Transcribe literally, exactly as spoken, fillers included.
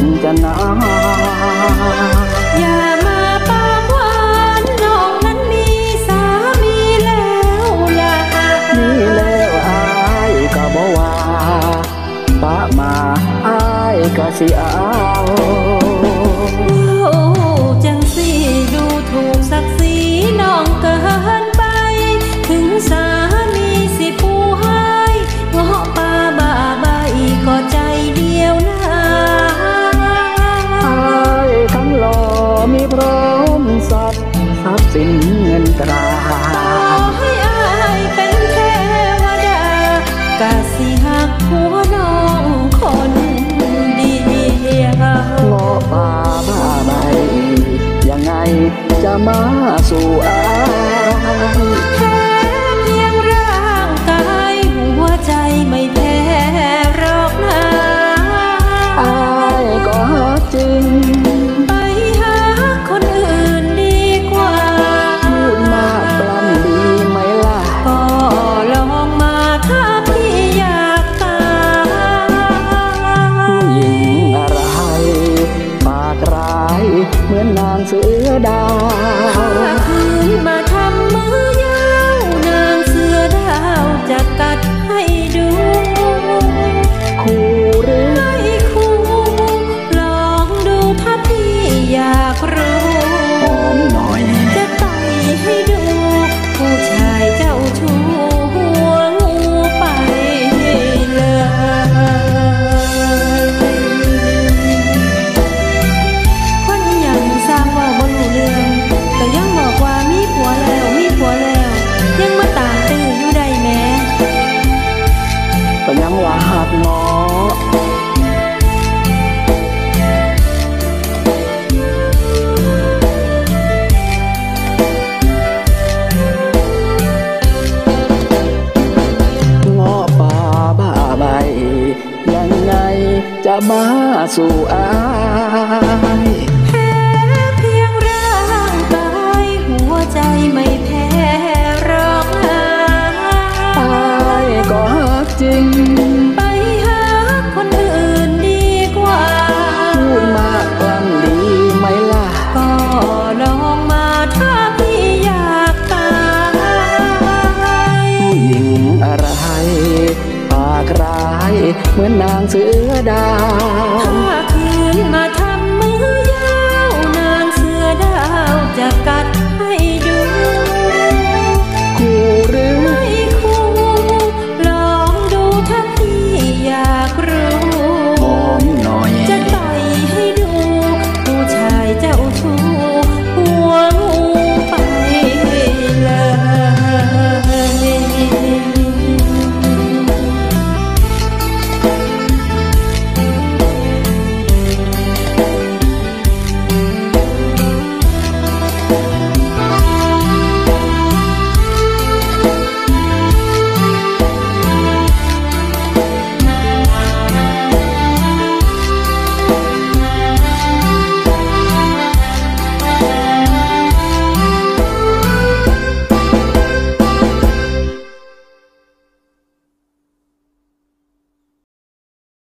จะนานอย่ามาปากหวานน้องนั้นมีสามีแล้วล่ะมีแล้วอายก็บ่ว่าป้ามาอายก็สิเอาจังสิดูถูกศักดิ์ศรีน้องเกินไปถึงสามีสิผู้ให้เงาะป่าบ้าใบก็ใจเดียวนะอายทั้งหล่อมีพร้อมสัตว์ทรัพย์สินเงินตราต่อให้อายเป็นเทวดากะสิหักหัวน้องคนเดียวเงาะป่าบ้าใบยังไงจะมาสู่อายแค่เพียงร่างกายหัวใจไม่แพ้หรอกนะอายก็จริงไปหาคนอื่นดีกว่าพูดมากปล้ำดีไหมล่ะก็ลองมาถ้าพี่อยากตายผู้หญิงอะไรปากร้ายเหมือนนางเสือดาวถ้าคืนมาทำมือยาวนางเสือดาวจะกัดให้ดูคู่หรือไม่คู่ลองดูถ้าพี่อยากรู้หอมหน่อยจะไต่ให้ดูผู้ชายเจ้าชู้หัวงูไปเลยคนยังสร้างว่าบ่รู้เรื่องแต่ยังบอกว่ามีผัวแล้วมีผัวแล้วยังมาตามตื้ออยู่ได้แม้ก็ยังว่าหักเงาะเงาะป่าบ้าใบยังไงจะมาสู่อายแค่เพียงร่างกายหัวใจไม่แพ้หรอกนะอายก็ฮักจริงไปหาคนอื่นดีกว่าพูดมากกลั่นดีไหมล่ะก็ลองมาถ้าพี่อยากตายผู้หญิงอะไรปากร้ายเหมือนนางเสือดาว